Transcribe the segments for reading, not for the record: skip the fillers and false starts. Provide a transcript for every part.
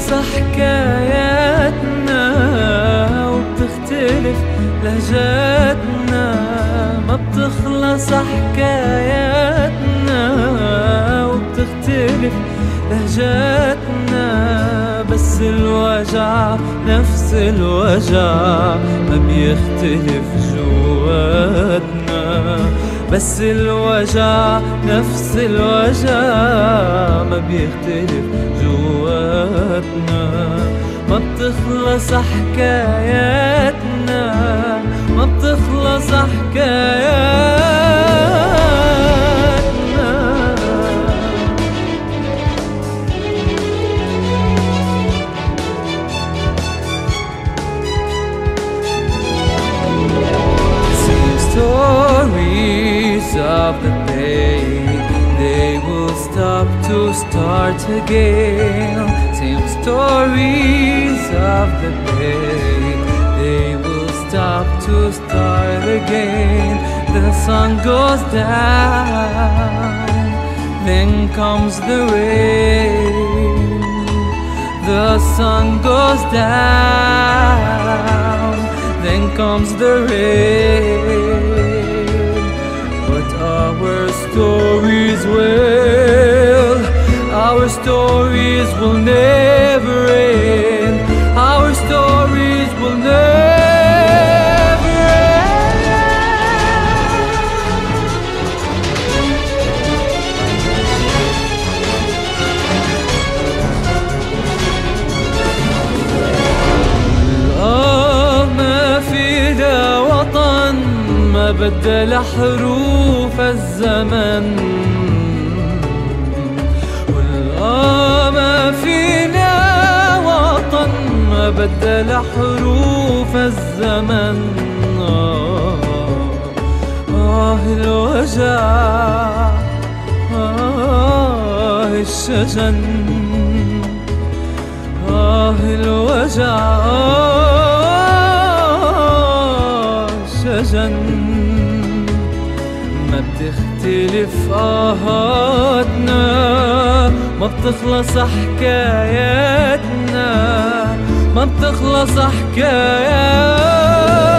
بتخلص حكاياتنا وبتختلف لهجاتنا، ما بتخلص حكاياتنا وبتختلف لهجاتنا، بس الوجع نفس الوجع ما بيختلف جواتنا، بس الوجع نفس الوجع ما بيختلف جواتنا، ما بتخلص حكاياتنا، ما بتخلص حكاياتنا. Stories of the day, they will stop to start again. Same stories of the day, they will stop to start again. The sun goes down, then comes the rain. The sun goes down, then comes the rain. But our stories will never end. Our stories will never end. ما فينا وطن ما بدل حروف الزمن، ما فينا وطن ما بدل حروف الزمن. الوجع الشجن، الوجع الشجن، ما بتختلف آهاتنا، ما بتخلص حكاياتنا، ما بتخلص حكاياتنا.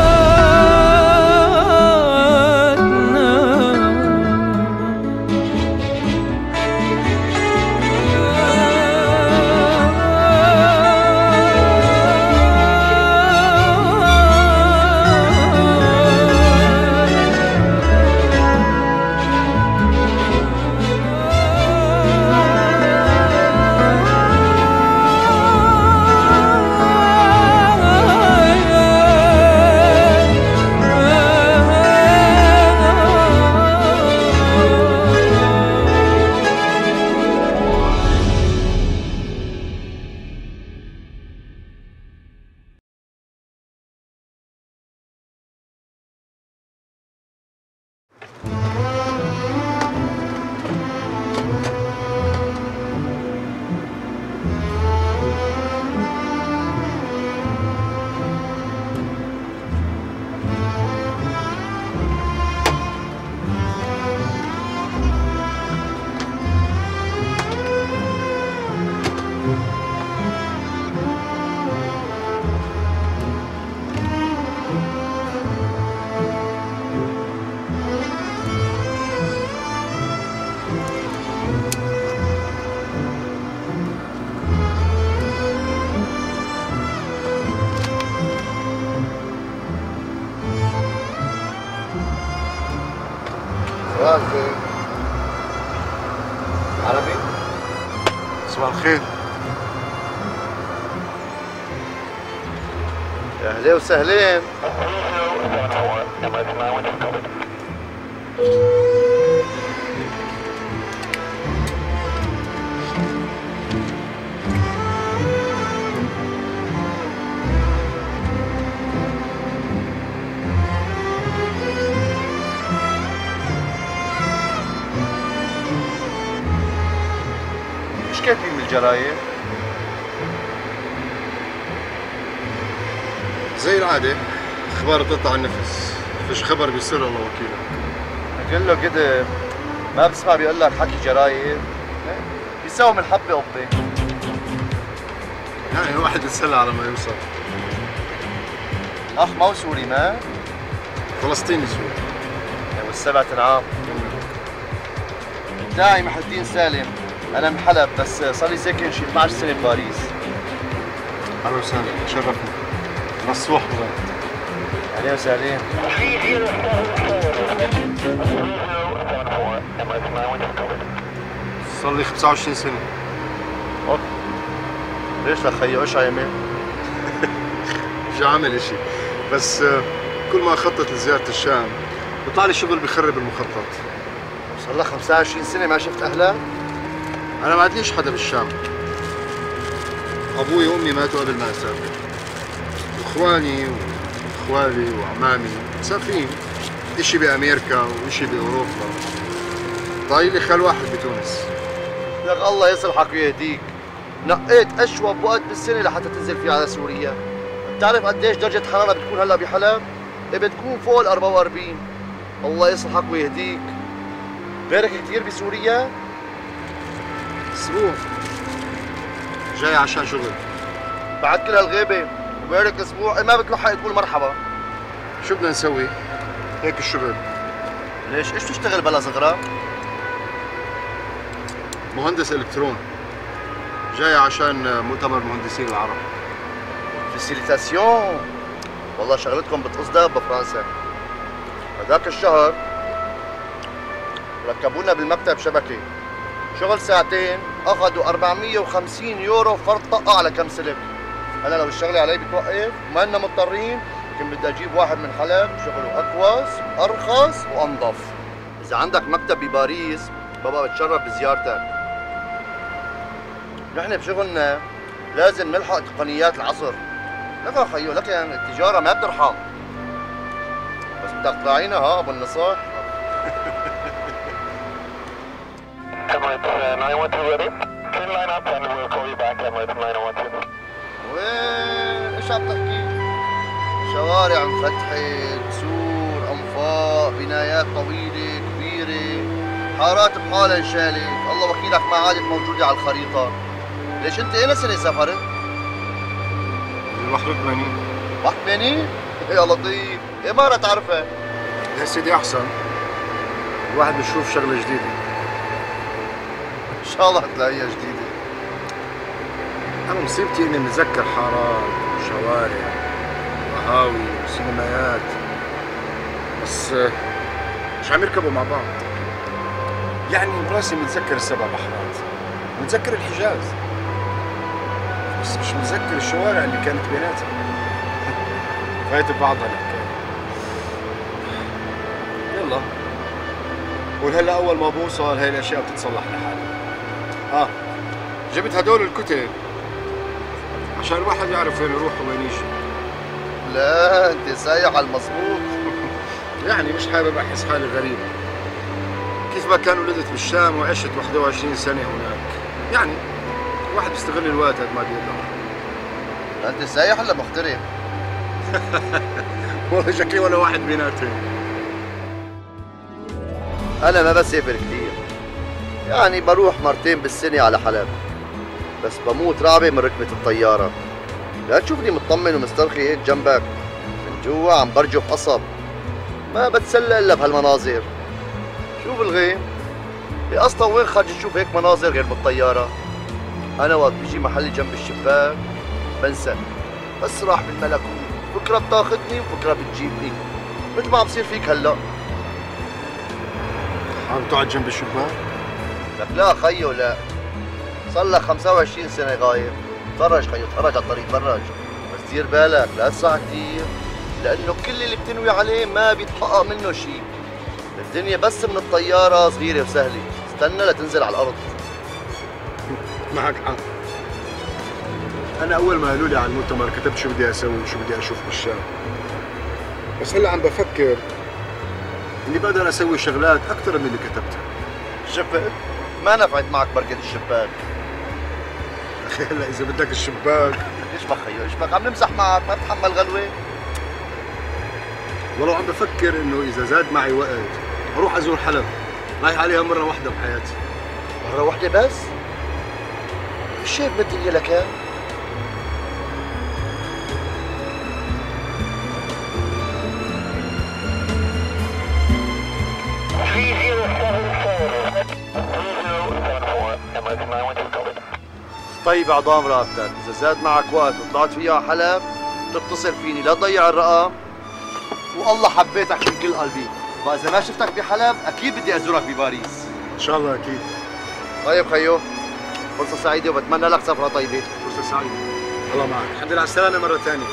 عربي؟ صباح الخير. يا اهلين وسهلين. مش كاتبين من الجرايد؟ زي العادة اخبار بتقطع النفس، فيش خبر بيصير الله وكيله. قل له كده ما بسمع بيقول لك حكي جرايد، بيساوي من الحبة قبة. يعني الواحد يتسلى على ما يوصل. اخ ما هو سوري ما؟ فلسطيني سوري. والسبعة انعام. بتاعي محي الدين سالم، انا من حلب بس صار لي ساكن شي 12 سنة بباريس. اهلا وسهلا، تشرفنا. نصوح والله. اهلا وسهلا. صار لي 25 سنة. اوف. ليش لك خيو ايش عامل؟ مش عامل اشي، بس كل ما اخطط لزيارة الشام بيطلع لي شغل بخرب المخطط. صار لك 25 سنة ما شفت اهلك؟ انا ما عنديش حدا بالشام. ابوي وامي ماتوا قبل ما اسافر. واخواني واخوالي وعمامي مسافرين، اشي بامريكا واشي باوروبا. ضايل لي خال واحد بتونس. لك الله يصلحك ويهديك. نقيت اشوب وقت بالسنة لحتى تنزل فيه على سوريا. بتعرف قديش درجة حرارة بتكون هلا بحلب؟ بتكون فوق ال 44. الله يصلحك ويهديك. بارك كثير بسوريا؟ اسبوع جاي عشان شغل. بعد كل هالغيبة وبارك اسبوع ما بتلحق تقول مرحبا. شو بدنا نسوي؟ هيك الشغل. ليش؟ ايش بتشتغل بلا صغرى؟ مهندس الكترون. جاي عشان مؤتمر مهندسين العرب. فيسيليتاسيون. والله شغلتكم بتقصدها بفرنسا. هذاك الشهر ركبونا بالمكتب شبكة. شغل ساعتين اخذوا 450 يورو فرد طقة على كم سلك. انا لو الشغلة علي بتوقف وما لنا مضطرين كنت بدي اجيب واحد من حلب شغله اكوس وارخص وانظف. اذا عندك مكتب بباريس بابا بتشرف بزيارتك. نحن بشغلنا لازم نلحق تقنيات العصر. لك يا خيو لك يعني التجارة ما بترحم. بس بدك تراعينا ها ابو النصاح. Emirates 912 ready. Clean line up and we'll call you back Emirates 912. وين ايش عم تحكي؟ شوارع انفتحت، سور، انفاق، بنايات طويلة كبيرة، حارات بحالها انشالت، الله وكيلك ما عادت موجودة على الخريطة. ليش انت اين سنة سافرت؟ 81. 81؟ يا لطيف، إمارة تعرفها. يا سيدي احسن. الواحد بيشوف شغلة جديدة. إن شاء الله تلاقيها جديدة. أنا مصيبتي إني متذكر حارات وشوارع وقهاوي وسينمايات، بس مش عم يركبوا مع بعض. يعني براسي متذكر السبع بحرات، متذكر الحجاز، بس مش متذكر الشوارع اللي كانت بيناتها. فايت ببعضها الحكاية. يلا قول هلا أول ما بوصل هاي الأشياء بتتصلح لحالها. جبت هدول الكتب عشان الواحد يعرف وين يروح وين يجي. لا أنت سايح على المظبوط. يعني مش حابب أحس حالي غريب. كيف ما كان ولدت بالشام وعشت 21 سنة هناك. يعني الواحد بيستغل الوقت قد ما بيقدر. أنت سايح ولا مغترب؟ والله شكلي ولا واحد بيناتهم. أنا ما بسافر كثير. يعني بروح مرتين بالسنة على حلب. بس بموت رعبة من ركبة الطيارة. لا تشوفني مطمن ومسترخي هيك جنبك. من جوا عم برجف قصب. ما بتسلى إلا بهالمناظر. شوف الغيم. أصلا وين خرج تشوف هيك مناظر غير بالطيارة؟ أنا وقت بيجي محلي جنب الشباك بنسى. بسرح بالملكوت. فكرة بتاخذني وفكرة بتجيبني. مثل ما عم بصير فيك هلا. عم تقعد جنب الشباك؟ لك لا خيو لا. صار لك 25 سنة غايب. تفرج خيو تفرج على الطريق تفرج. بس دير بالك لا تسعى كثير. لأنه كل اللي بتنوي عليه ما بيتحقق منه شيء. الدنيا بس من الطيارة صغيرة وسهلة. استنى لتنزل على الأرض. معك حق. أنا أول ما قالوا لي على المؤتمر كتبت شو بدي أسوي وشو بدي أشوف بالشام. بس هلا عم بفكر إني بقدر أسوي شغلات أكثر من اللي كتبتها. شفت؟ ما نفعت معك بركة الشباك. أخي هلا إذا بدك الشباك. ايش بك خيو ايش بك؟ عم نمزح معك ما بتحمل غلوة؟ والله عم بفكر إنه إذا زاد معي وقت أروح أزور حلب. رايح عليها مرة واحدة بحياتي. مرة واحدة بس؟ ايش شايف بالدنيا لك؟ American 912 covered. طيب عظام رقبتك، إذا زاد معك وقت وطلعت فيها على حلب تتصل فيني، لا تضيع الرقم. والله حبيتك من كل قلبي، فإذا ما شفتك بحلب أكيد بدي أزورك بباريس. ان شاء الله اكيد. طيب خيو، فرصة سعيدة وبتمنى لك سفرة طيبة. فرصه سعيده. الله معك. الحمد لله على السلامه مره ثانيه.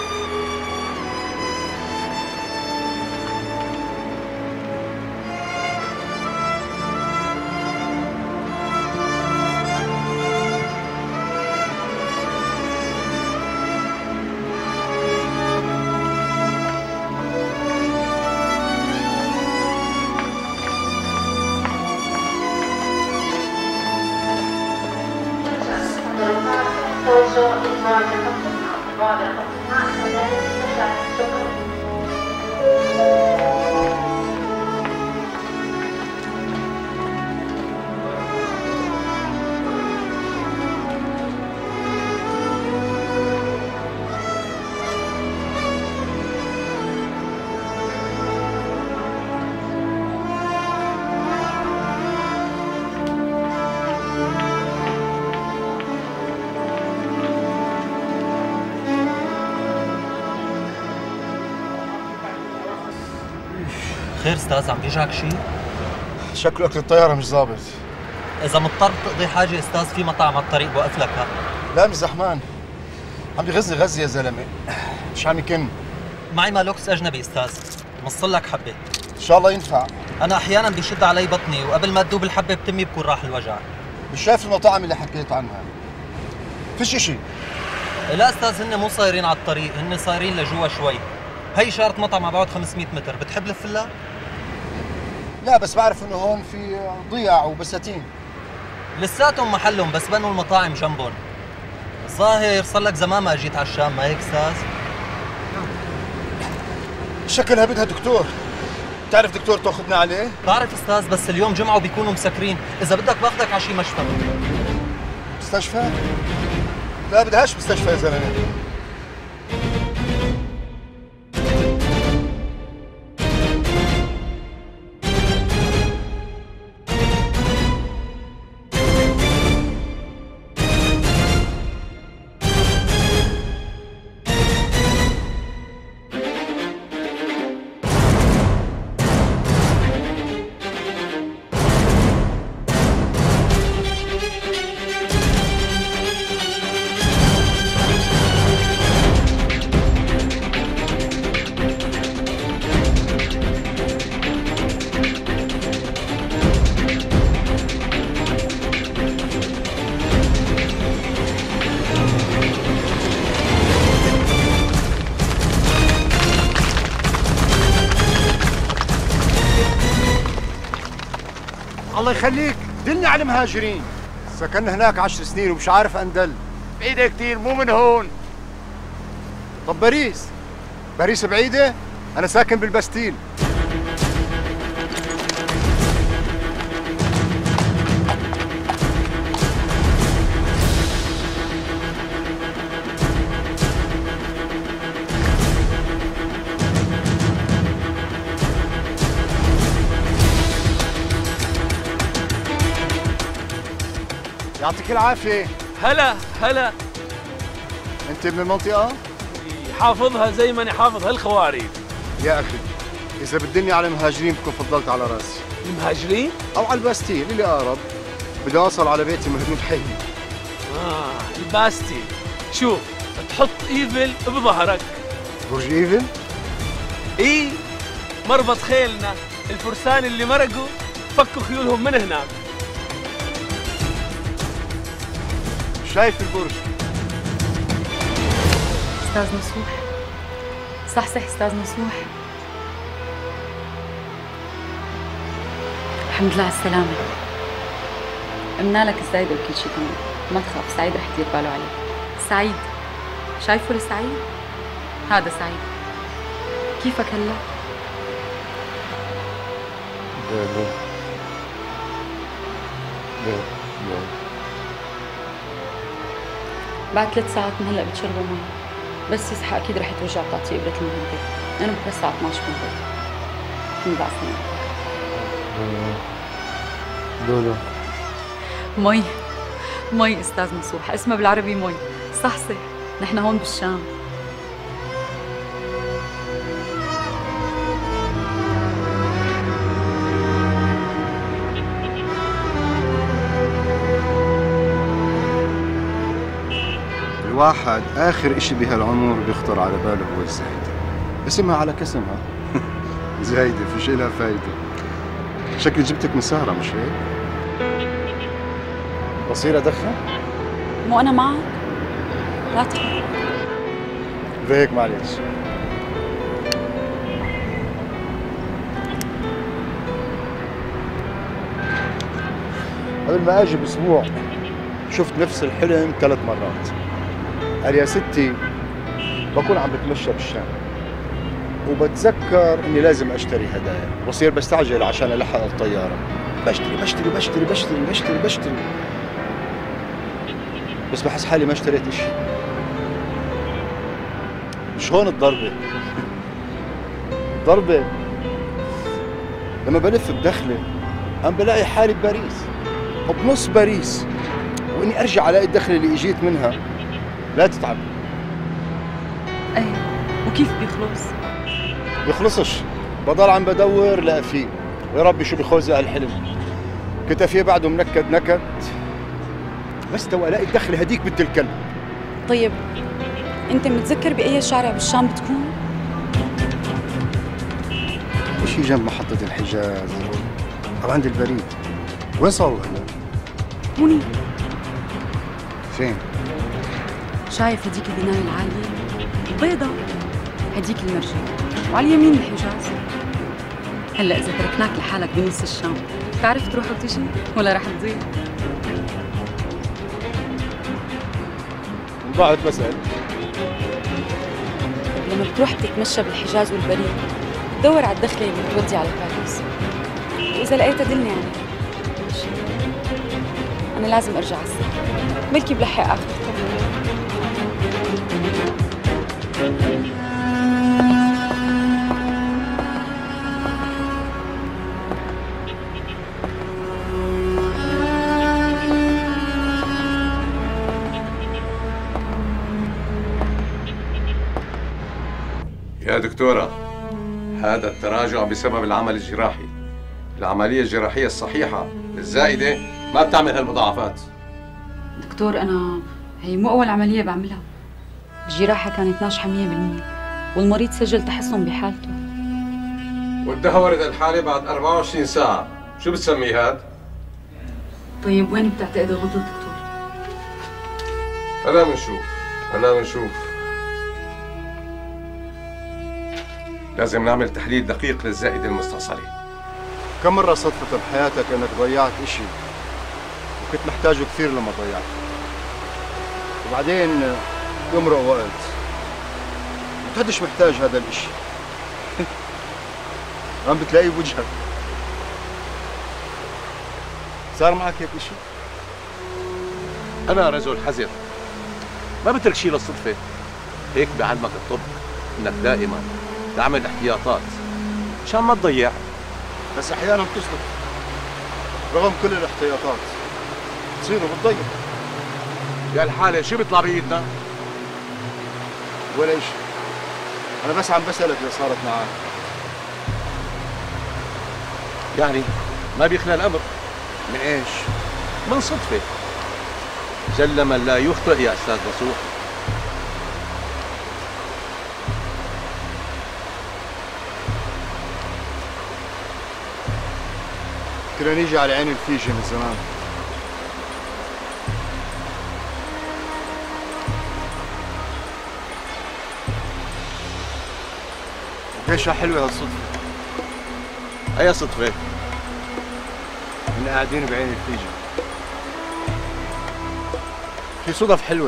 خير استاذ، عم بيجعك شيء؟ شكله اكل الطياره مش ظابط. اذا مضطر تقضي حاجه استاذ، في مطعم على الطريق بوقف لك. ها لا مش زحمان، عم بيغزني غزه يا زلمه، مش عم يكن. معي مالوكس اجنبي استاذ، مصل لك حبه. ان شاء الله ينفع. انا احيانا بيشد علي بطني، وقبل ما تدوب الحبه بتمي بكون راح الوجع. مش شايف المطاعم اللي حكيت عنها؟ فيش اشي. لا استاذ، هن مو صايرين على الطريق، هن صايرين لجوا شوي. هي اشاره مطعم على بعد 500 متر، بتحب لفلها؟ لا بس بعرف انه هون في ضياع وبساتين. لساتهم محلهم، بس بنوا المطاعم جنبهم. الظاهر صار لك زمان ما اجيت على الشام، ما هيك استاذ؟ شكلها بدها دكتور. بتعرف دكتور تاخذنا عليه؟ بعرف استاذ، بس اليوم جمعه وبيكونوا مسكرين، اذا بدك باخذك على شي مشفى. مستشفى؟ لا بدهاش مستشفى يا زلمه. الله يخليك دلني على المهاجرين. سكننا هناك 10 سنين ومش عارف اندل. بعيدة كتير مو من هون. طب باريس؟ باريس بعيدة؟ أنا ساكن بالبستيل. يعطيك العافية. هلا هلا. أنت من المنطقة؟ حافظها زي ماني حافظ هالخواريف. يا أخي إذا بدلني على المهاجرين بكون فضلت على راسي. المهاجرين؟ أو على الباستيل اللي أقرب. بدي أوصل على بيتي مهدود حي. الباستيل. شوف تحط إيفل بظهرك. برج إيفل؟ إيه، مربط خيلنا، الفرسان اللي مرقوا فكوا خيولهم من هناك. شايف البرج. استاذ نصوح، صحصح استاذ نصوح. الحمد لله على السلامة. قمنا لك السعيد وكل شيء تمام، ما تخاف، سعيد رح يدير باله عليك. سعيد، شايفه لسعيد؟ هذا سعيد. كيفك هلا؟ بعد 3 ساعات من هلا بتشربوا مي، بس يصحى اكيد رح يتوجع بتعطيه ابره المهدئ. انا بكره الساعه 12 بالليل. الحمد لله على السلامة. لولو مي، مي استاذ نصوح، اسمها بالعربي مي. صح، نحن هون بالشام. الواحد آخر إشي بهالعمر بيخطر على باله هو الزايدة. اسمها على كسمها. زايدة فيش إلها فايدة. شكلي جبتك من سهرة مش هيك؟ بصير أدخن؟ مو أنا معك؟ لا تخاف. هيك معلش. قبل ما أجي بأسبوع شفت نفس الحلم 3 مرات. قال يا ستي بكون عم بتمشى بالشام وبتذكر اني لازم اشتري هدايا، بصير بستعجل عشان الحق الطياره، بشتري بشتري بشتري بشتري بشتري بشتري، بس بحس حالي ما اشتريت اشي. مش هون الضربه. الضربه لما بلف بدخله عم بلاقي حالي بباريس او بنص باريس، واني ارجع الاقي الدخله اللي اجيت منها لا تتعب. ايه، وكيف بيخلص؟ بيخلصش، بضل عم بدور لا فيه، ويا ربي شو بخوزق هالحلم. كتفيه بعده منكد نكد، بس تو الاقي الدخله هديك بنت الكلب. طيب انت متذكر باي شارع بالشام بتكون؟ شي جنب محطة الحجاز او عند البريد. وين صاروا هلا؟ هوني. فين؟ شايف هديك البناية العالية؟ البيضة، هديك المرجية، وعلى اليمين الحجاز. هلا إذا تركناك لحالك بنص الشام، بتعرف تروح وتجي ولا رح تضيع؟ ضاعت بسأل. لما بتروح تتمشى بالحجاز والبريد، دور على الدخلة اللي بتودي على باريس، وإذا لقيتها دلني عليها. أنا لازم أرجع على الساعة، بلكي بلحق آخر طريق. يا دكتورة، هذا التراجع بسبب العمل الجراحي. العملية الجراحية الصحيحة الزائدة ما بتعمل هالمضاعفات. دكتور، أنا هي مو أول عملية بعملها. الجراحة كانت ناجحة 100%، والمريض سجل تحسن بحالته. وتدهورت الحالة بعد 24 ساعة، شو بتسمي هاد؟ طيب وين بتعتقد الغلط دكتور؟ هلا بنشوف. لازم نعمل تحليل دقيق للزائدة المستأصلة. كم مرة صدفت بحياتك انك ضيعت اشي وكنت محتاجه كثير لما ضيعته، وبعدين يمرق وقت وتهدش محتاج هذا الاشي. عم بتلاقيه بوجهك. صار معك هيك اشي؟ أنا رجل حذر، ما بترك شيء للصدفة. هيك بيعلمك الطب إنك دائما تعمل احتياطات مشان ما تضيع. بس أحيانا بتصدف رغم كل الاحتياطات تصير وبتضيع. بهالحالة شو بيطلع بإيدنا؟ ولا شيء. أنا بس عم بسألك إذا صارت معك. يعني ما بيخلى الأمر. من إيش؟ من صدفة. جل من لا يخطئ يا أستاذ نصوح. كنا نيجي على عين الفيجة من زمان. وقيشها حلوة هالصدفة. أي صدفة؟ إن قاعدين بعين الفيجة. في صدف حلوة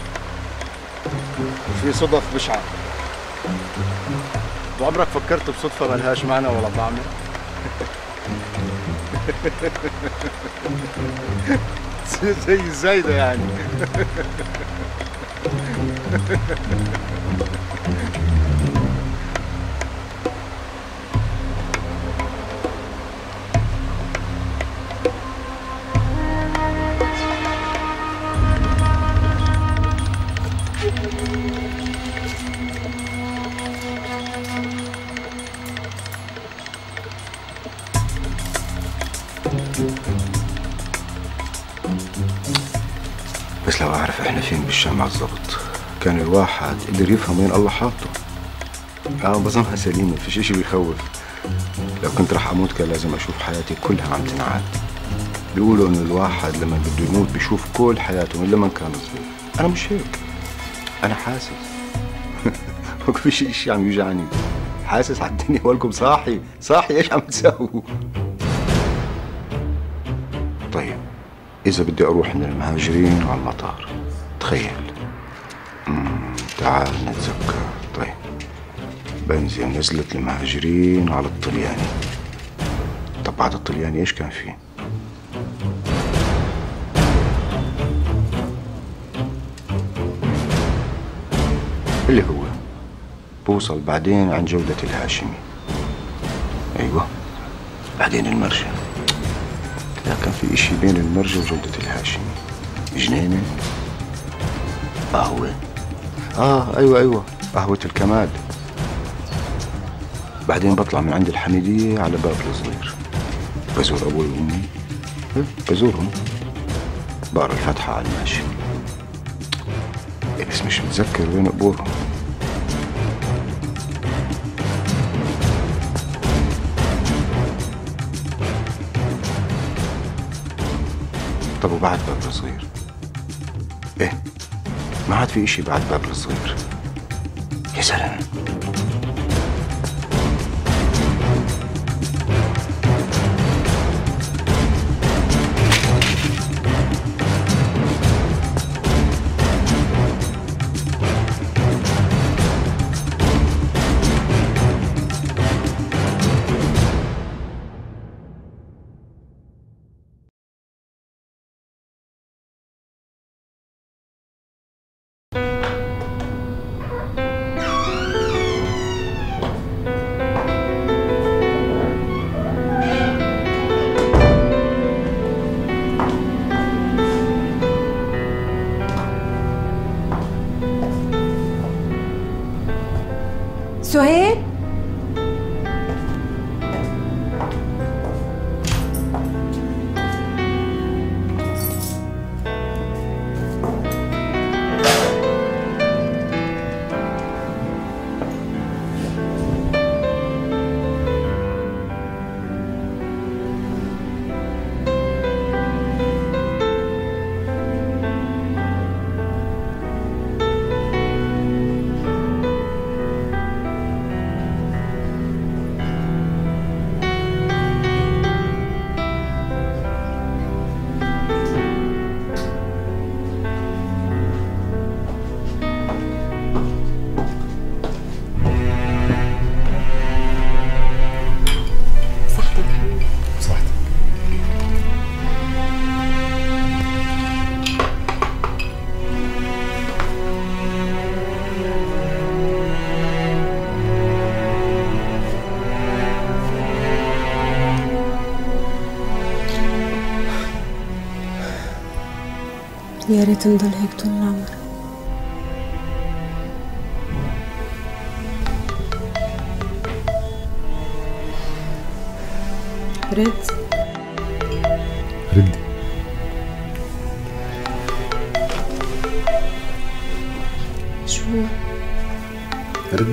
وفي صدف بشعة. وعمرك فكرت بصدفة ملهاش معنى ولا طعمة؟ زي الزايدة يعني. بس لو أعرف إحنا فين بالشام بالضبط كان الواحد قدر يفهم وين الله حاطه. بظنها سليمة، فيش إشي بيخوف. لو كنت رح أموت كان لازم أشوف حياتي كلها عم تنعاد. بيقولوا إنه الواحد لما بده يموت بيشوف كل حياته من لما كان صغير. أنا مش هيك، أنا حاسس. ما فيش إشي عم يوجعني، حاسس على الدنيا ولكم صاحي إيش عم تسووا؟ طيب إذا بدي أروح من المهاجرين على المطار، تخيل. تعال نتذكر. طيب بنزل نزلت المهاجرين على الطلياني. طب بعد الطلياني إيش كان فيه؟ اللي هو بوصل بعدين عند جودة الهاشمي. أيوة، بعدين المرجع. لا كان في إشي بين المرجع وجودة الهاشمي، جنينة، قهوة. أيوة قهوة الكمال. بعدين بطلع من عند الحميدية على باب الصغير، بزور أبوي وأمي، بزورهم، بقرا الفاتحة على الماشي. بس مش متذكر وين قبورهم. طب وبعد باب الصغير؟ إيه؟ ما عاد في إشي بعد باب الصغير. يا سلام. سهيل؟ يا ريت نضل هيك طول العمر. ردي. شو؟ ردي.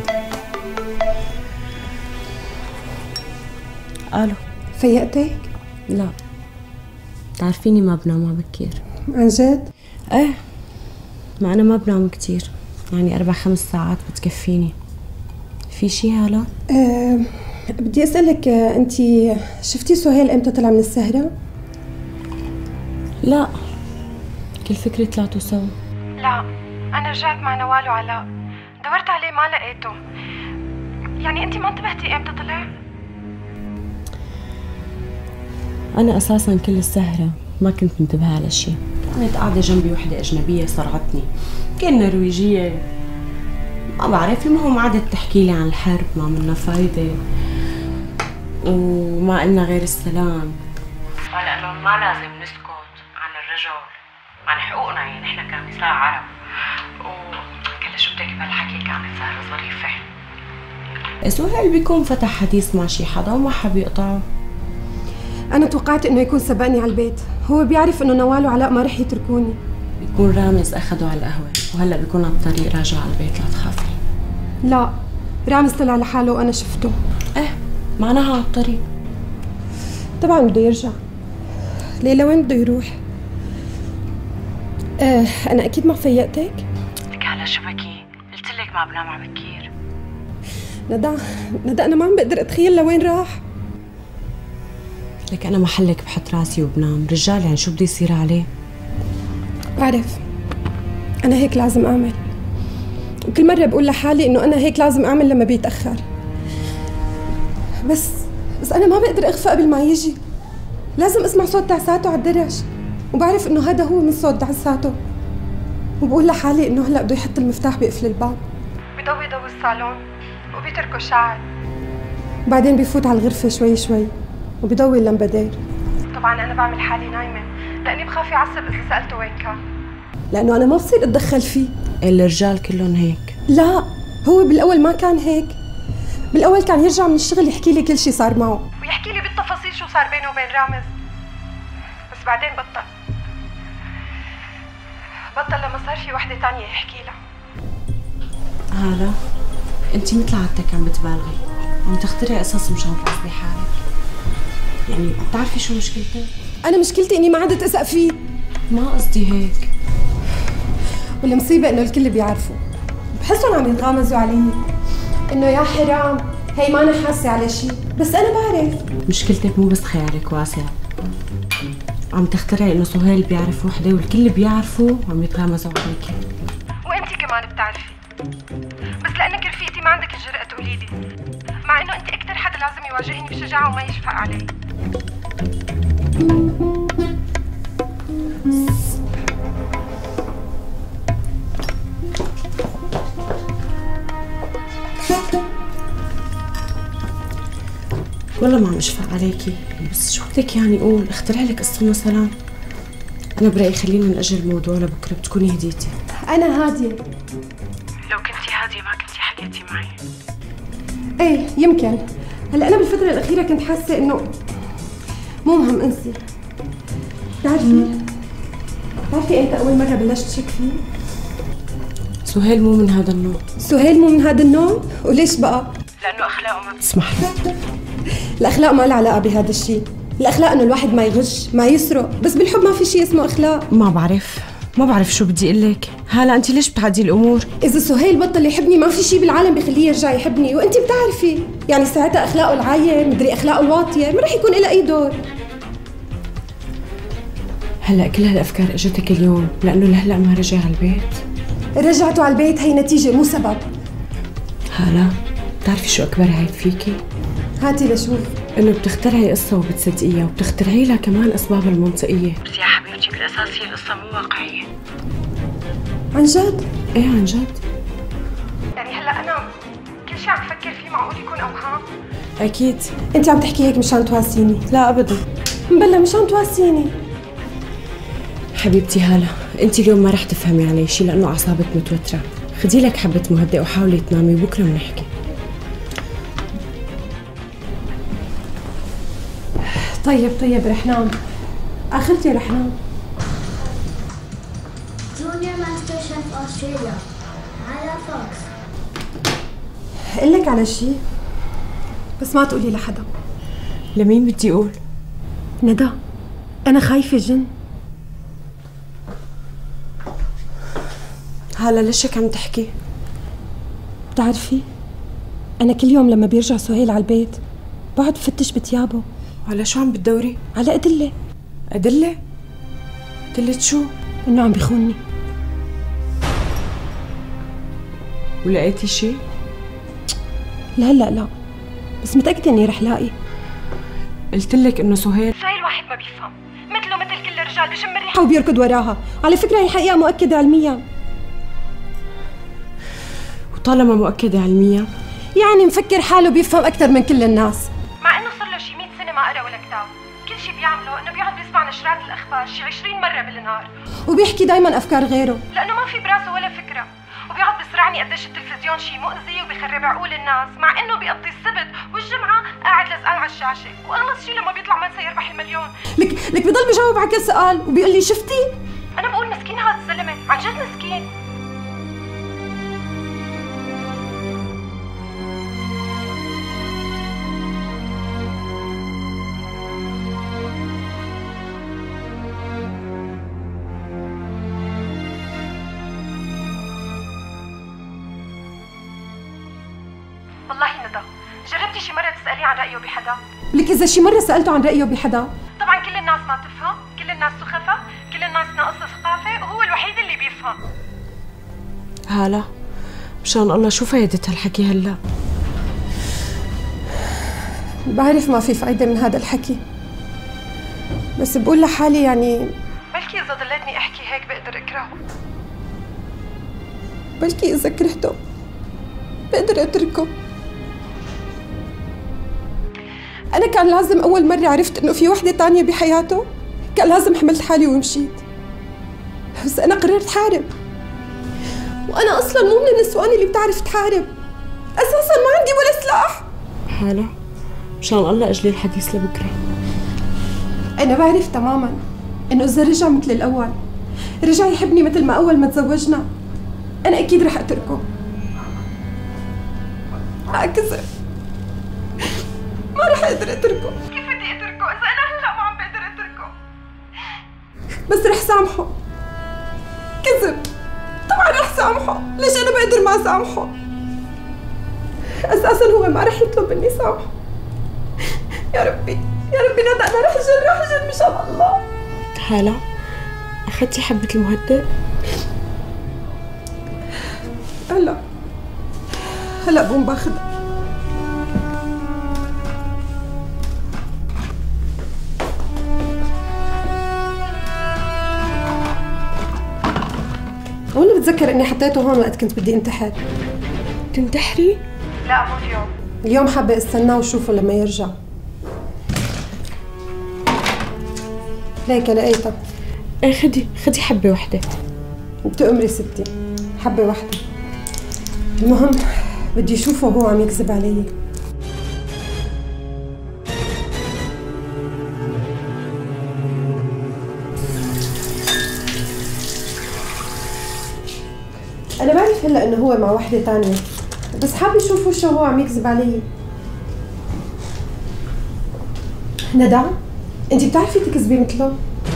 الو، فيقتك؟ لا، تعرفيني ما بنام بكير. عن جد؟ ايه، ما انا ما بنام كتير، يعني 4-5 ساعات بتكفيني. في شي هلا؟ بدي اسألك، انتي شفتي سهيل امتى طلع من السهرة؟ لا، كل فكرة طلعتوا سوا. لا، انا رجعت مع نوال وعلاء، دورت عليه ما لقيته. يعني انتي ما انتبهتي امتى طلع؟ انا اساسا كل السهرة ما كنت منتبهة على شي. كانت قاعدة جنبي وحدة أجنبية صرعتني، كان نرويجية ما بعرف. المهم قعدت تحكي لي عن الحرب، ما عملنا فايدة وما قلنا غير السلام. لأنه ما لازم نسكت عن الرجل، عن حقوقنا، يعني نحن كنساء عرب. وكل شو بدك بهالحكي، كانت سهرة ظريفة. سهيل بيكون فتح حديث مع شي حدا وما حب يقطعه. أنا توقعت إنه يكون سبقني على البيت. هو بيعرف إنه نوال وعلاء ما رح يتركوني. بيكون رامز أخده على القهوة وهلأ بيكون على الطريق راجع على البيت، لا تخافي. لا، رامز طلع لحاله وأنا شفته. معناها على الطريق. طبعا بده يرجع. ليلى وين بده يروح؟ أنا أكيد ما فيقتك؟ لك هلا شو بكي؟ قلت لك ما بنام على بكير. ندى أنا ما عم بقدر أتخيل لوين راح. لك أنا محلك بحط راسي وبنام، رجال يعني شو بده يصير عليه؟ بعرف، أنا هيك لازم أعمل، وكل مرة بقول لحالي إنه أنا هيك لازم أعمل لما بيتأخر. بس أنا ما بقدر أغفى قبل ما يجي. لازم أسمع صوت دعساته على الدرج، وبعرف إنه هذا هو من صوت دعساته، وبقول لحالي إنه هلأ بده يحط المفتاح بيقفل الباب، بضوي ضوء الصالون وبيتركه شاعل. بعدين بيفوت على الغرفة شوي شوي وبيضوي اللمبادير. طبعا أنا بعمل حالي نايمة لأني بخاف يعصب إذا سألته وين كان، لأنه أنا ما بصير أتدخل فيه. الرجال كلهم هيك. لا، هو بالأول ما كان هيك. بالأول كان يرجع من الشغل يحكي لي كل شيء صار معه، ويحكي لي بالتفاصيل شو صار بينه وبين رامز. بس بعدين بطل لما صار في وحدة تانية يحكي لها. هلا انت مثل عادتك عم بتبالغي، عم تخترعي قصص مشان تحسبي حالك. يعني بتعرفي شو مشكلتك؟ أنا مشكلتي إني ما عدت أثق فيه. ما قصدي هيك. والمصيبة إنه الكل بيعرفوا، بحسهم عم يتغامزوا علي، إنه يا حرام هي ما أنا حاسة على شيء، بس أنا بعرف. مشكلتك مو بس خيالك واسع، عم تخترعي إنه سهيل بيعرف وحدة والكل بيعرفوا وعم يتغامزوا عليكي. وأنتِ كمان بتعرفي، بس لأنك رفيقتي ما عندك الجرأة تقولي لي، مع إنه أنت أكثر حدا لازم يواجهني بشجاعة وما يشفق علي. والله ما عم اشفق عليكي، بس شو بدك يعني قول؟ اخترع لك قصة مثلا؟ أنا برأيي خلينا نأجل الموضوع لبكرة بتكوني هديتي. أنا هادية. لو كنتي هادية ما كنتي حكيتي معي. إيه يمكن. هلا أنا بالفترة الأخيرة كنت حاسة إنه مو مهم، انسي. بتعرفي أنت أول مرة بلشت شك فيه؟ سهيل مو من هذا النوع. سهيل مو من هذا النوع؟ وليش بقى؟ لأنه أخلاقه ما بتسمح لي. الأخلاق ما لها علاقة بهذا الشيء. الأخلاق إنه الواحد ما يغش، ما يسرق، بس بالحب ما في شيء اسمه أخلاق. ما بعرف شو بدي أقول لك. هلا أنت ليش بتعدي الأمور؟ إذا سهيل بطل يحبني ما في شيء بالعالم بيخليه يرجع يحبني، وأنت بتعرفي يعني ساعتها أخلاقه العاية مدري أخلاقه الواطية ما رح يكون لها أي دور. هلا كل هالأفكار اجتك اليوم لأنه لهلا ما رجع على البيت؟ رجعته على البيت هي نتيجة مو سبب. هلا بتعرفي شو أكبر عيب فيكي؟ هاتي لشوف. إنه بتخترعي قصة وبتصدقيها وبتخترعي لها كمان أسبابها المنطقية. بس يا حبيبتي بالأساس هي القصة مو واقعية. عن جد؟ إيه عن جد؟ يعني هلا أنا كل شيء عم بفكر فيه معقول يكون أوهام؟ أكيد. أنت عم تحكي هيك مشان تواسيني؟ لا أبدا. مبلا مشان تواسيني. حبيبتي هلا أنت اليوم ما رح تفهمي علي شيء لأنه أعصابك متوترة. خدي لك حبة مهدئ وحاولي تنامي وبكرة بنحكي. طيب رح نام. آخرتي رح نام. جونيور ماستر شيف أستراليا على فوكس. قل لك على شيء بس ما تقولي لحدا. لمين بدي أقول؟ ندى أنا خايفة جن. هلا ليش هيك عم تحكي؟ بتعرفي أنا كل يوم لما بيرجع سهيل على البيت بقعد بفتش بتيابه. على شو عم بتدوري؟ على أدلة. أدلة؟ أدلة شو؟ إنه عم بيخونني. ولقيتي شيء؟ لا بس متأكدة إني رح لاقي. قلتلك إنه سهيل واحد ما بيفهم مثله مثل كل الرجال بشم الريحة وبيركض وراها. على فكرة هي حقيقة مؤكدة علميا. وطالما مؤكدة علميا يعني مفكر حاله بيفهم أكثر من كل الناس، مع إنه صار له شي 100 سنة ما قرأ ولا كتاب. كل شي بيعمله إنه بيقعد بيسمع نشرات الأخبار شي 20 مرة بالنهار، وبيحكي دايما أفكار غيره لأنه ما في براسه ولا فكرة. وبيقعد بيسرعني قديش التلفزيون شي مؤذي وبيخرب عقول الناس، مع إنه بيقضي السبت والجمعة قاعد لزقان على الشاشة، وأغلط شي لما بيطلع منسى يربح المليون. لك بضل بجاوب على كل سؤال وبيقول لي شفتي؟ انا بقول مسكين هذا الزلمه، عن جد مسكين. والله ندى، جربتي شي مرة تسأليه عن رأيه بحدا؟ لك إذا شي مرة سألته عن رأيه بحدا؟ طبعا كل الناس ما بتفهم، كل الناس سخفة، كل الناس ناقصة ثقافة، وهو الوحيد اللي بيفهم. هلا مشان الله شو فايدة هالحكي هلا؟ بعرف ما في فايدة من هذا الحكي، بس بقول لحالي يعني بلكي إذا ضليتني أحكي هيك بقدر أكرهه. بلكي إذا كرهته بقدر أتركه. أنا كان لازم أول مرة عرفت إنه في وحدة تانية بحياته كان لازم حملت حالي ومشيت، بس أنا قررت حارب، وأنا أصلاً مو من النسوان اللي بتعرف تحارب، أساساً ما عندي ولا سلاح. هلا مشان الله أجلي الحديث لبكرة. أنا بعرف تماماً إنه إذا رجع مثل الأول، رجع يحبني مثل ما أول ما تزوجنا، أنا أكيد رح أتركه. أعكسر ما رح أقدر أتركه. كيف بدي أتركه إذا أنا هلا ما عم بقدر أتركه؟ بس رح سامحه. كذب، طبعا رح سامحه، ليش أنا بقدر ما سامحه؟ أساساً هو ما رح يطلب مني سامحه. يا ربي يا ربي ندى، أنا رح أجل مشان الله. هلا أخذتي حبة المهدئ؟ هلا بقوم باخذها. وانا بتذكر اني حطيته هون وقت كنت بدي انتحر. تنتحري؟ لا مو اليوم. اليوم حابة استناه وشوفه لما يرجع. ليك لقيتها. ايه خدي حبة وحدة. بتأمري ستي، حبة وحدة. المهم بدي اشوفه وهو عم يكذب علي. أنا بعرف هلا إنه هو مع وحدة تانية، بس حابة أشوف وشه وهو عم يكذب علي. ندى، أنتِ بتعرفي تكذبي مثله؟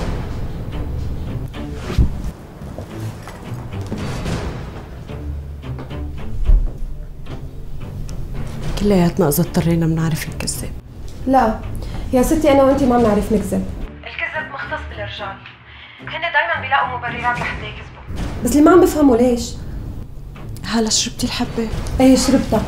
كلياتنا إذا اضطرينا بنعرف نكذب. لا يا ستي، أنا وأنتِ ما بنعرف نكذب. الكذب مختص بالرجال، هن دايما بيلاقوا مبررات لحتى يكذبوا. بس اللي ما عم بفهمه ليش؟ هلا شربتي الحبة؟ ايه شربتها.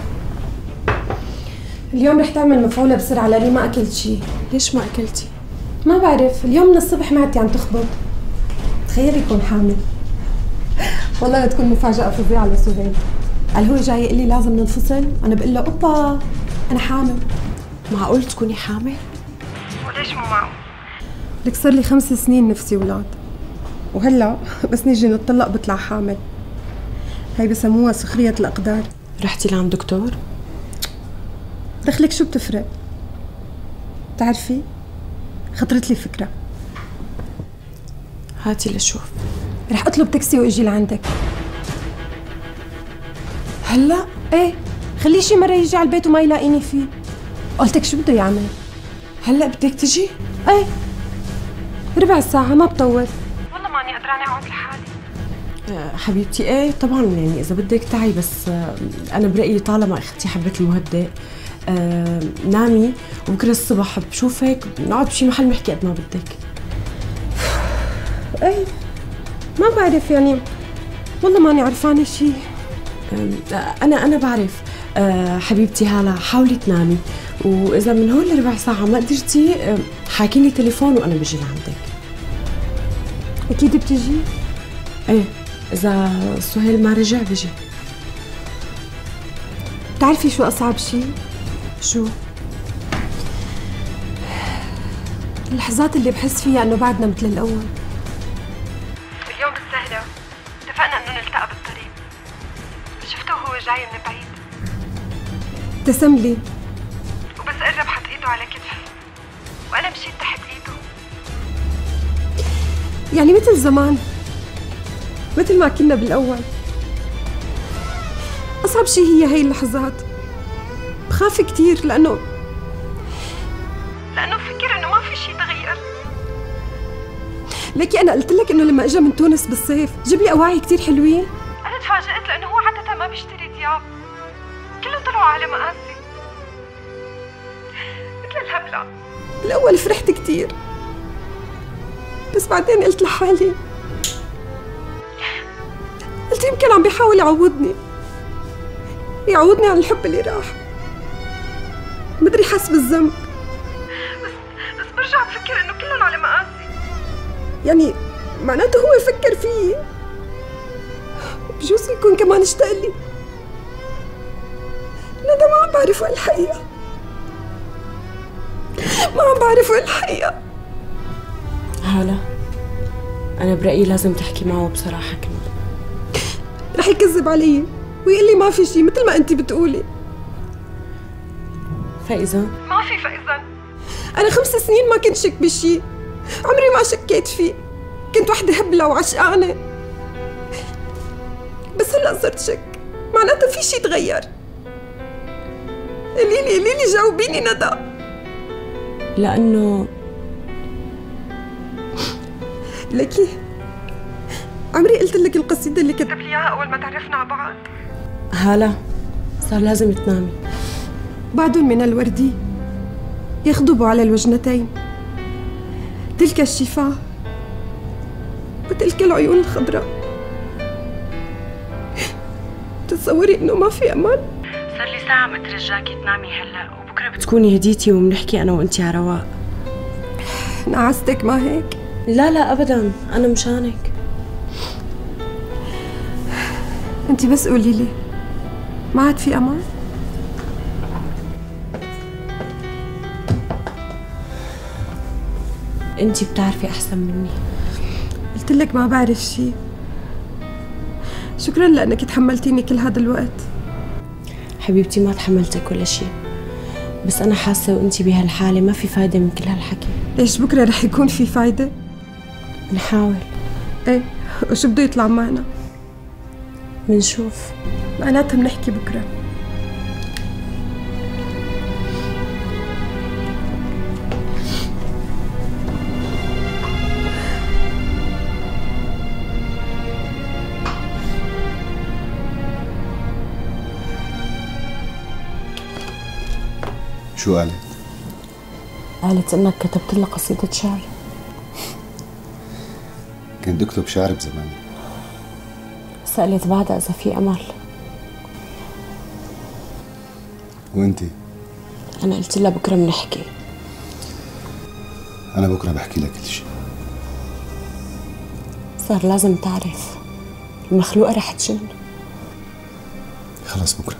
اليوم رح تعمل مفعولة بسرعة لأني ما أكلت شيء. ليش ما أكلتي؟ ما بعرف، اليوم من الصبح معدتي عم تخبط. تخيلي يكون حامل. والله تكون مفاجأة فظيعة لسهيل. قال هو جاي يقول لي لازم ننفصل، أنا بقول له أوبا أنا حامل. معقول تكوني حامل؟ وليش مو معقول؟ لك صار لي 5 سنين نفسي ولاد، وهلا بس نيجي نتطلق بطلع حامل. هاي بسموها سخرية الأقدار. رحتي لعند دكتور؟ دخلك شو بتفرق؟ بتعرفي خطرت لي فكرة. هاتي لشوف. رح أطلب تاكسي وأجي لعندك. هلا؟ ايه، خليه شي مرة يجي على البيت وما يلاقيني فيه. قلتك شو بده يعمل؟ هلا بدك تجي؟ ايه، ربع ساعة ما بطول. والله ماني قدرانة أقعد لحالي. حبيبتي ايه طبعا، يعني اذا بدك تعي، بس انا برأيي طالما اخذتي حبة المهدئ نامي، وبكره الصبح بشوفك بنقعد بشي محل نحكي قد ما بدك. ايه ما بعرف، يعني والله ماني عرفانة شي. انا بعرف. حبيبتي هلا حاولي تنامي، واذا من هون لربع ساعة ما قدرتي حاكيني تليفون وانا بجي لعندك. اكيد بتجي؟ ايه اذا سهيل ما رجع بجي. بتعرفي شو اصعب شي؟ شو؟ اللحظات اللي بحس فيها انه بعدنا مثل الاول. اليوم بالسهرة اتفقنا انه نلتقى بالطريق، شفته وهو جاي من بعيد، ابتسم لي وبس قرب حط ايده على كتفي وانا مشيت تحت ايده. يعني مثل زمان، مثل ما كنا بالأول. أصعب شي هي هاي اللحظات، بخاف كتير لأنه بفكر إنه ما في شي تغير. لكي أنا قلت لك إنه لما إجا من تونس بالصيف جاب لي أواعي كتير حلوين. أنا تفاجأت لأنه هو عادة ما بيشتري ثياب، كله طلعوا على مقاسي مثل الهبلة. بالأول فرحت كتير، بس بعدين قلت لحالي، قلت يمكن عم بيحاول يعوضني عن الحب اللي راح. مدري حاس بالذنب، بس برجع بفكر إنه كلهم على مقاسي. يعني معناته هو يفكر فيي، بجوز يكون كمان اشتاق لي. ندى ما عم بعرف وين الحقيقة، ما عم بعرف وين الحقيقة. هلا أنا برأيي لازم تحكي معه بصراحة كمان. رح يكذب علي ويقول لي ما في شي مثل ما أنت بتقولي. فإذا؟ ما في فإذا. أنا 5 سنين ما كنت شك بشي، عمري ما شكيت فيه، كنت وحدة هبلة وعشقانة. بس هلأ صرت شك، معناته في شي تغير. قولي لي جاوبيني ندى. لأنه لكي عمري قلت لك القصيدة اللي كتب لي إياها أول ما تعرفنا على بعض. هلا صار لازم تنامي. بعدهم من الوردي يخضبوا على الوجنتين، تلك الشفاه وتلك العيون الخضراء. تتصوري انه ما في امل؟ صار لي ساعة عم اترجاكي تنامي هلا، وبكره بتكوني هديتي وبنحكي انا وانتي على رواق. نعستك ما هيك؟ لا ابدا، انا مشانك. انتي بس قولي لي ما عاد في امل؟ انتي بتعرفي احسن مني. قلت لك ما بعرف شي. شكرا لانك تحملتيني كل هذا الوقت. حبيبتي ما تحملتك ولا شي، بس انا حاسه وانتي بهالحاله ما في فايده من كل هالحكي. ليش بكره رح يكون في فايده؟ نحاول. ايه، وشو بده يطلع معنا؟ منشوف. معناتها بنحكي بكره. شو قالت؟ قالت انك كتبت لها قصيدة شعر. كنت اكتب شعر بزمان. سألت بعدها اذا في امل. وانتي؟ انا قلت لها بكره بنحكي. انا بكره بحكي لك كل شيء. صار لازم تعرف المخلوقة رح تجن. خلص بكره.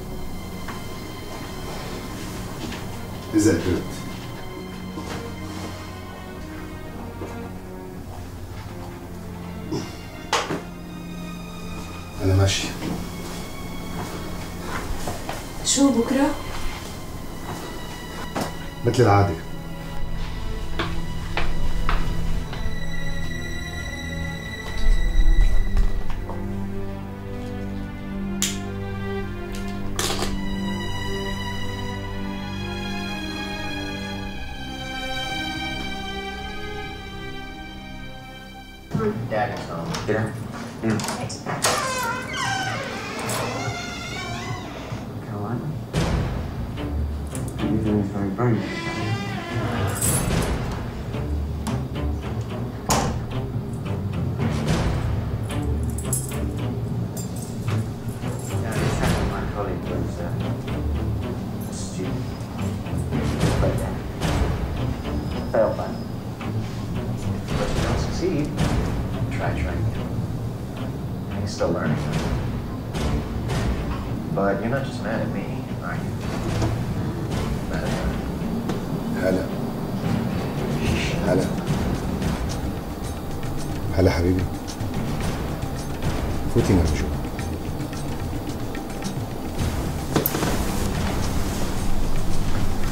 إذا قدرت. أنا ماشي. شو بكرة؟ مثل العادة. Daddy's home. Dinner? Carolina? Everything is very burning. My colleague was a student. But failed by. But you don't succeed. Try again. You're still learning. But you're not just mad at me, are you? Mad at her. هلا. هلا. هلا حبيبي. فوتي نرجو.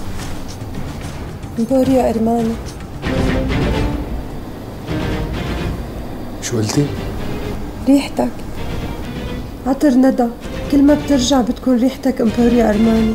مبوري يا أرماني. شو قلتي؟ ريحتك عطر ندى، كل ما بترجع بتكون ريحتك امبوريا أرماني.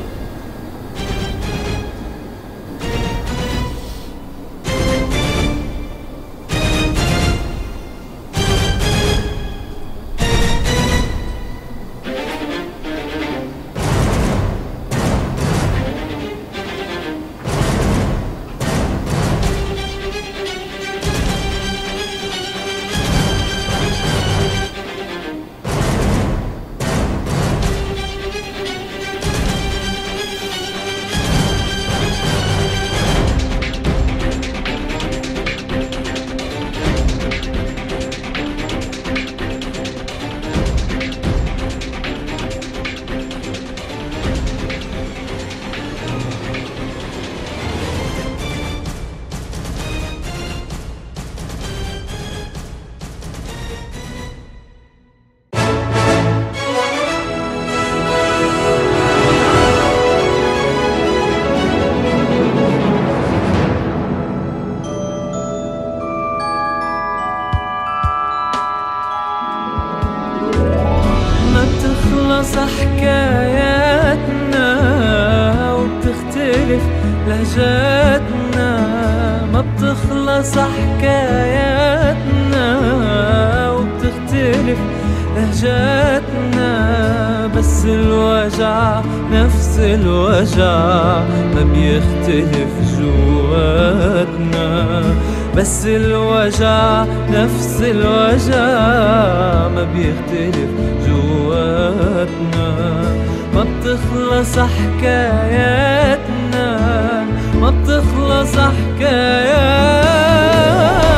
بتخلص حكاياتنا وبتختلف لهجاتنا، ما بتخلص حكاياتنا وبتختلف لهجاتنا، بس الوجع نفس الوجع ما بيختلف جواتنا، بس الوجع نفس الوجع ما بيختلف جواتنا، ما بتخلص حكاياتنا، ما بتخلص حكاياتنا.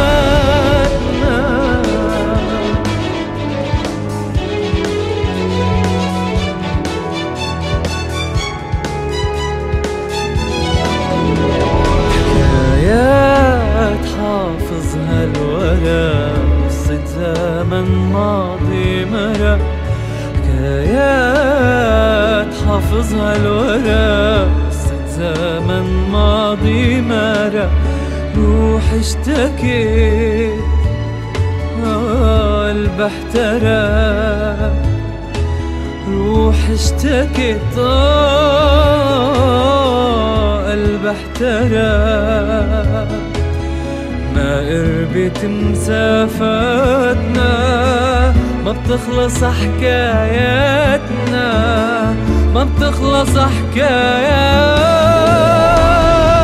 حكايات حافظها الورق، قصة زمن ماضي مرق، حكايات حافظها الورق، قصة زمن ماضي مرق، روح اشتكيت قلب احترق، روح اشتكيت قلب احترق، ما قربت مسافاتنا، ما بتخلص حكاياتنا، ما بتخلص حكاياتنا.